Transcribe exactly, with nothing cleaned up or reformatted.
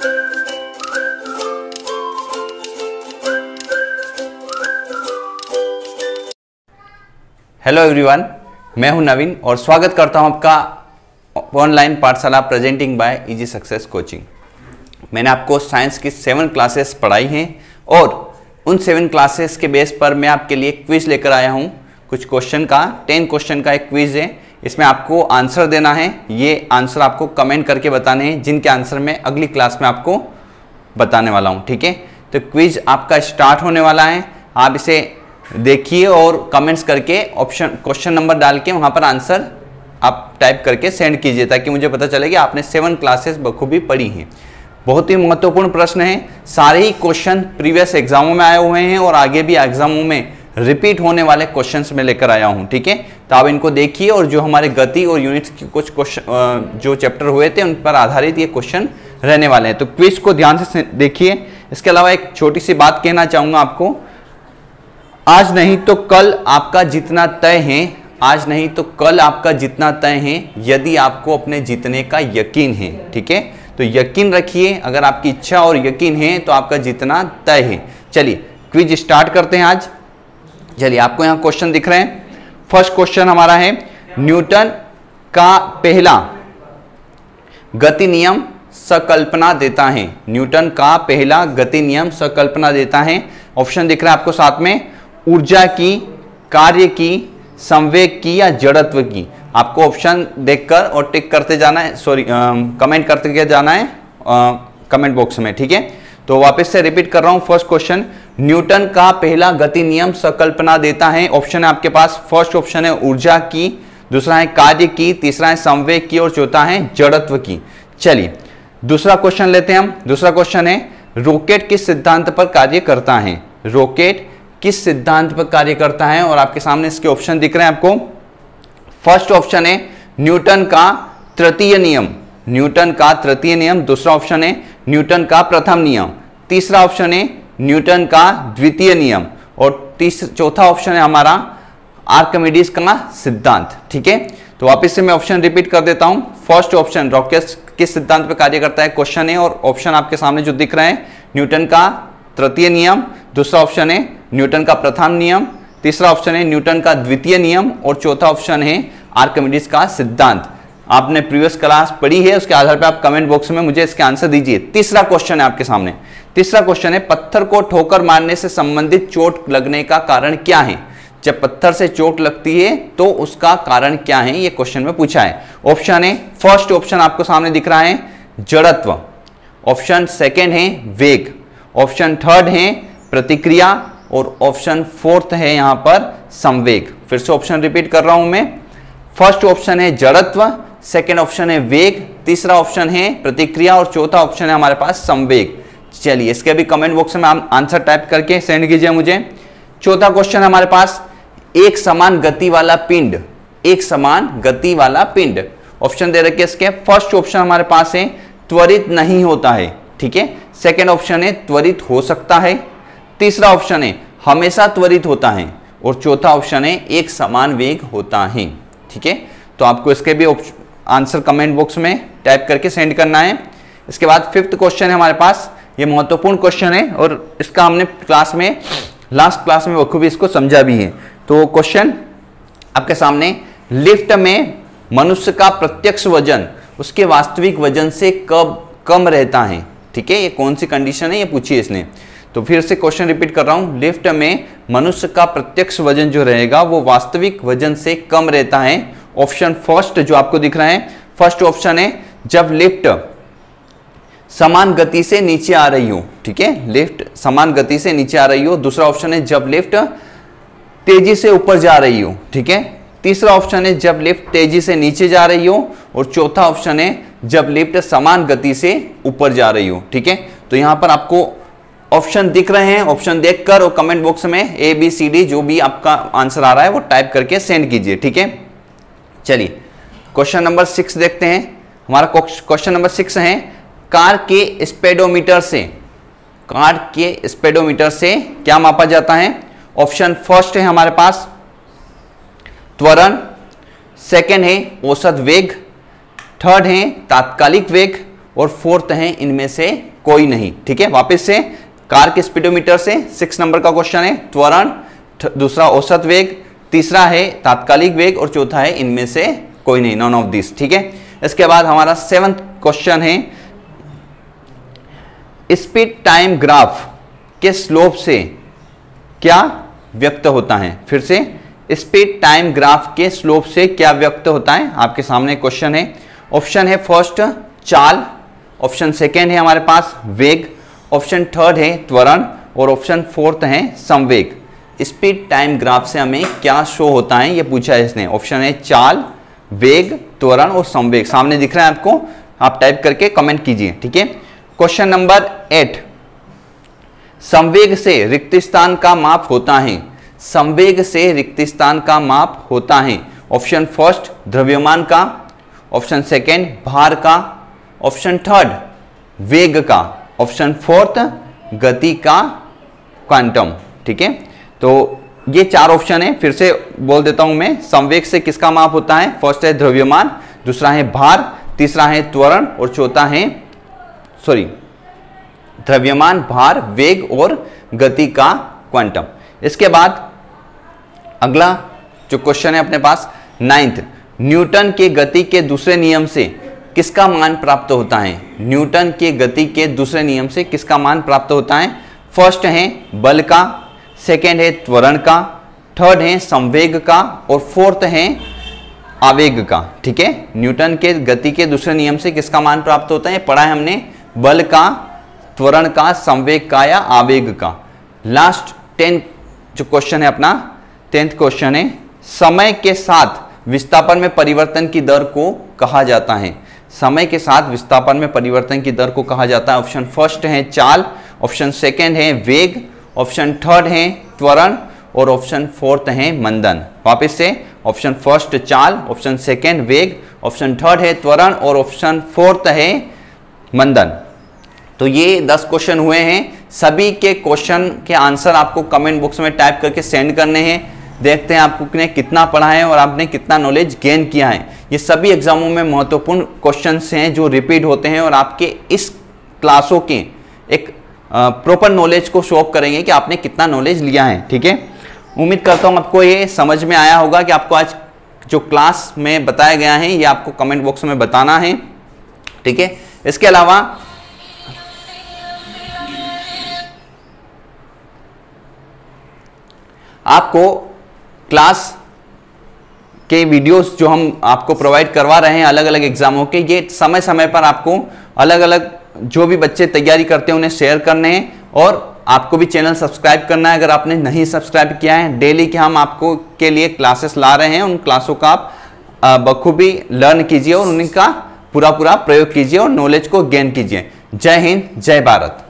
Hello everyone, मैं हूं नवीन और स्वागत करता हूं आपका online Pathshala presenting by Easy Success coaching. मैंने आपको साइंस की सेवन क्लासेस पढ़ाई हैं और उन सेवन क्लासेस के बेस पर मैं आपके लिए क्विज लेकर आया हूं। कुछ क्वेश्चन का टेन क्वेश्चन का एक क्विज है, इसमें आपको आंसर देना है। ये आंसर आपको कमेंट करके बताने हैं, जिनके आंसर मैं अगली क्लास में आपको बताने वाला हूँ। ठीक है, तो क्विज आपका स्टार्ट होने वाला है। आप इसे देखिए और कमेंट्स करके ऑप्शन क्वेश्चन नंबर डाल के वहाँ पर आंसर आप टाइप करके सेंड कीजिए, ताकि मुझे पता चले कि आपने सेवन क्लासेस बखूबी पढ़ी हैं। बहुत ही महत्वपूर्ण प्रश्न है, सारे ही क्वेश्चन प्रीवियस एग्जामों में आए हुए हैं और आगे भी एग्जामों में रिपीट होने वाले क्वेश्चंस में लेकर आया हूं। ठीक है, तो आप इनको देखिए और जो हमारे गति और यूनिट्स के कुछ क्वेश्चन जो चैप्टर हुए थे उन पर आधारित ये क्वेश्चन रहने वाले हैं। तो क्विज को ध्यान से देखिए। इसके अलावा एक छोटी सी बात कहना चाहूंगा आपको, आज नहीं तो कल आपका जितना तय है, आज नहीं तो कल आपका जितना तय है, यदि आपको अपने जीतने का यकीन है। ठीक है, तो यकीन रखिए, अगर आपकी इच्छा और यकीन है तो आपका जितना तय है। चलिए क्विज स्टार्ट करते हैं आज। चलिए, आपको यहाँ क्वेश्चन दिख रहे हैं। फर्स्ट क्वेश्चन हमारा है, न्यूटन का पहला गति नियम संकल्पना देता है। न्यूटन का पहला गति नियम संकल्पना देता है। ऑप्शन दिख रहा है आपको साथ में, ऊर्जा की, कार्य की, संवेग की या जड़त्व की। आपको ऑप्शन देखकर और टिक करते जाना है, सॉरी कमेंट करते जाना है कमेंट बॉक्स में। ठीक है, तो वापस से रिपीट कर रहा हूं। फर्स्ट क्वेश्चन, न्यूटन का पहला गति नियम संकल्पना देता है। ऑप्शन है आपके पास, फर्स्ट ऑप्शन है ऊर्जा की, दूसरा है कार्य की, तीसरा है संवेग की और चौथा है जड़त्व की। चलिए दूसरा क्वेश्चन लेते हैं हम। दूसरा क्वेश्चन है, रॉकेट किस सिद्धांत पर कार्य करता है? रॉकेट किस सिद्धांत पर कार्य करता है? और आपके सामने इसके ऑप्शन दिख रहे हैं आपको। फर्स्ट ऑप्शन है न्यूटन का तृतीय नियम, न्यूटन का तृतीय नियम। दूसरा ऑप्शन है न्यूटन का प्रथम नियम। तीसरा ऑप्शन है न्यूटन का द्वितीय नियम और तीसरा चौथा ऑप्शन है हमारा आर्किमिडीज का सिद्धांत। ठीक है, तो वापस से मैं ऑप्शन रिपीट कर देता हूं। फर्स्ट ऑप्शन रॉकेट किस सिद्धांत पर कार्य करता है क्वेश्चन है, और ऑप्शन आपके सामने जो दिख रहा है न्यूटन का तृतीय नियम, दूसरा ऑप्शन है न्यूटन का प्रथम नियम, तीसरा ऑप्शन है न्यूटन का द्वितीय नियम और चौथा ऑप्शन है आर्किमिडीज का सिद्धांत। आपने प्रीवियस क्लास पढ़ी है, उसके आधार पर आप कमेंट बॉक्स में मुझे इसके आंसर दीजिए। तीसरा क्वेश्चन है आपके सामने। तीसरा क्वेश्चन है, पत्थर को ठोकर मारने से संबंधित चोट लगने का कारण क्या है? जब पत्थर से चोट लगती है तो उसका कारण क्या है, ये क्वेश्चन में पूछा है। ऑप्शन है, फर्स्ट ऑप्शन आपको सामने दिख रहा है जड़त्व, ऑप्शन सेकेंड है वेग, ऑप्शन थर्ड है प्रतिक्रिया और ऑप्शन फोर्थ है यहां पर संवेग। फिर से ऑप्शन रिपीट कर रहा हूं मैं। फर्स्ट ऑप्शन है जड़त्व, सेकेंड ऑप्शन है वेग, तीसरा ऑप्शन है प्रतिक्रिया और चौथा ऑप्शन है हमारे पास संवेग। चलिए इसके भी कमेंट बॉक्स में आप आंसर टाइप करके सेंड कीजिए मुझे। चौथा क्वेश्चन है हमारे पास, एक समान गति वाला पिंड, एक समान गति वाला पिंड। ऑप्शन दे रखे इसके। फर्स्ट ऑप्शन हमारे पास है त्वरित नहीं होता है। ठीक है, सेकेंड ऑप्शन है त्वरित हो सकता है, तीसरा ऑप्शन है हमेशा त्वरित होता है और चौथा ऑप्शन है एक समान वेग होता है। ठीक है, तो आपको इसके भी आंसर कमेंट बॉक्स में टाइप करके सेंड करना है। इसके बाद फिफ्थ क्वेश्चन है हमारे पास, ये महत्वपूर्ण क्वेश्चन है और इसका हमने क्लास में लास्ट क्लास में बखूबी इसको समझा भी है। तो क्वेश्चन आपके सामने, लिफ्ट में मनुष्य का प्रत्यक्ष वजन उसके वास्तविक वजन से कब कम रहता है? ठीक है, ये कौन सी कंडीशन है ये पूछी इसने। तो फिर से क्वेश्चन रिपीट कर रहा हूं, लिफ्ट में मनुष्य का प्रत्यक्ष वजन जो रहेगा वो वास्तविक वजन से कम रहता है। ऑप्शन फर्स्ट जो आपको दिख रहा है, फर्स्ट ऑप्शन है जब लिफ्ट समान गति से नीचे आ रही हो। ठीक है, लिफ्ट समान गति से नीचे आ रही हो। दूसरा ऑप्शन है जब लिफ्ट तेजी से ऊपर जा रही हो। ठीक है, तीसरा ऑप्शन है जब लिफ्ट तेजी से नीचे जा रही हो और चौथा ऑप्शन है जब लिफ्ट समान गति से ऊपर जा रही हो। ठीक है, तो यहां पर आपको ऑप्शन दिख रहे हैं, ऑप्शन देखकर और कमेंट बॉक्स में ए बी सी डी जो भी आपका आंसर आ रहा है वो टाइप करके सेंड कीजिए। ठीक है, चलिए क्वेश्चन नंबर सिक्स देखते हैं। हमारा क्वेश्चन नंबर सिक्स है, कार के स्पीडोमीटर से, कार के स्पीडोमीटर से क्या मापा जाता है? ऑप्शन फर्स्ट है हमारे पास त्वरण, सेकंड है औसत वेग, थर्ड है तात्कालिक वेग और फोर्थ है इनमें से कोई नहीं। ठीक है, वापस से कार के स्पीडोमीटर से सिक्स नंबर का क्वेश्चन है त्वरण, दूसरा औसत वेग, तीसरा है तात्कालिक वेग और चौथा है इनमें से कोई नहीं, नॉन ऑफ दिस। ठीक है, इसके बाद हमारा सेवंथ क्वेश्चन है स्पीड टाइम ग्राफ के स्लोप से क्या व्यक्त होता है। फिर से स्पीड टाइम ग्राफ के स्लोप से क्या व्यक्त होता है, आपके सामने क्वेश्चन है। ऑप्शन है फर्स्ट चाल, ऑप्शन सेकेंड है हमारे पास वेग, ऑप्शन थर्ड है त्वरण और ऑप्शन फोर्थ है संवेग। स्पीड टाइम ग्राफ से हमें क्या शो होता है ये पूछा है इसने। ऑप्शन है चाल, वेग, त्वरण और संवेग, सामने दिख रहा है आपको, आप टाइप करके कमेंट कीजिए। ठीक है, क्वेश्चन नंबर एट, संवेग से रिक्त स्थान का माप होता है। संवेग से रिक्त स्थान का माप होता है। ऑप्शन फर्स्ट द्रव्यमान का, ऑप्शन सेकेंड भार का, ऑप्शन थर्ड वेग का, ऑप्शन फोर्थ गति का क्वांटम। ठीक है, तो ये चार ऑप्शन है, फिर से बोल देता हूं मैं। संवेग से किसका माप होता है, फर्स्ट है द्रव्यमान, दूसरा है भार, तीसरा है त्वरण और चौथा है सॉरी द्रव्यमान, भार, वेग और गति का क्वांटम। इसके बाद अगला जो क्वेश्चन है अपने पास नाइन्थ, न्यूटन के गति के दूसरे नियम से किसका मान प्राप्त होता है। न्यूटन के गति के दूसरे नियम से किसका मान प्राप्त होता है। फर्स्ट है बल का, सेकेंड है त्वरण का, थर्ड है संवेग का और फोर्थ है आवेग का। ठीक है, न्यूटन के गति के दूसरे नियम से किसका मान प्राप्त होता है, पढ़ा है हमने, बल का, त्वरण का, संवेग का या आवेग का। लास्ट टेंथ जो क्वेश्चन है अपना टेंथ क्वेश्चन है, समय के साथ विस्थापन में परिवर्तन की दर को कहा जाता है। समय के साथ विस्थापन में परिवर्तन की दर को कहा जाता है। ऑप्शन फर्स्ट है चाल, ऑप्शन सेकेंड है वेग, ऑप्शन थर्ड है त्वरण और ऑप्शन फोर्थ है मंदन। वापस से ऑप्शन फर्स्ट चाल, ऑप्शन सेकेंड वेग, ऑप्शन थर्ड है त्वरण और ऑप्शन फोर्थ है मंदन। तो ये दस क्वेश्चन हुए हैं। सभी के क्वेश्चन के आंसर आपको कमेंट बॉक्स में टाइप करके सेंड करने हैं। देखते हैं आपने कितना पढ़ा है और आपने कितना नॉलेज गेन किया है। ये सभी एग्जामों में महत्वपूर्ण क्वेश्चंस हैं जो रिपीट होते हैं और आपके इस क्लासों के एक प्रॉपर नॉलेज को शो अप करेंगे कि आपने कितना नॉलेज लिया है। ठीक है, उम्मीद करता हूँ आपको ये समझ में आया होगा कि आपको आज जो क्लास में बताया गया है ये आपको कमेंट बॉक्स में बताना है। ठीक है, इसके अलावा आपको क्लास के वीडियोस जो हम आपको प्रोवाइड करवा रहे हैं अलग अलग एग्जामों के, ये समय समय पर आपको अलग अलग जो भी बच्चे तैयारी करते हैं उन्हें शेयर करने हैं और आपको भी चैनल सब्सक्राइब करना है अगर आपने नहीं सब्सक्राइब किया है। डेली के हम आपको के लिए क्लासेस ला रहे हैं, उन क्लासों का आप बखूबी लर्न कीजिए और उनका पूरा पूरा प्रयोग कीजिए और नॉलेज को गेन कीजिए। जय हिंद, जय भारत।